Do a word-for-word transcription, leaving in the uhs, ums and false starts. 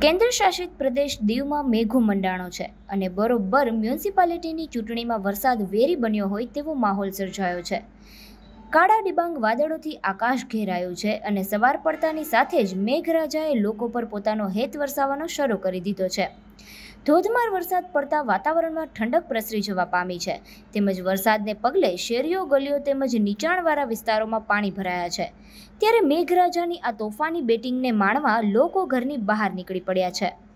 કેન્દ્ર શાસિત પ્રદેશ દીવમાં મેઘો મંડાણો છે અને બરોબર મ્યુનિસિપાલિટીની ચૂંટણીમાં વરસાદ વેરી બન્યો હોય તેવો માહોલ સર્જાયો છે। કાળા ડિબાંગ વાદળોથી આકાશ ઘેરાયું છે અને સવાર પડતાની સાથે જ મેઘરાજાએ લોકો પર પોતાનો હેત વરસાવવાનો શરૂ કરી દીધો છે। ધોધમાર વરસાદ પડતા વાતાવરણમાં ઠંડક પ્રસરી જવા પામી છે, તેમજ વરસાદને પગલે શેરીઓ, ગલીઓ તેમજ નીચાણવાળા વિસ્તારોમાં પાણી ભરાયા છે। ત્યારે મેઘરાજાની આ તોફાની બેટિંગને માણવા લોકો ઘરની બહાર નીકળી પડ્યા છે।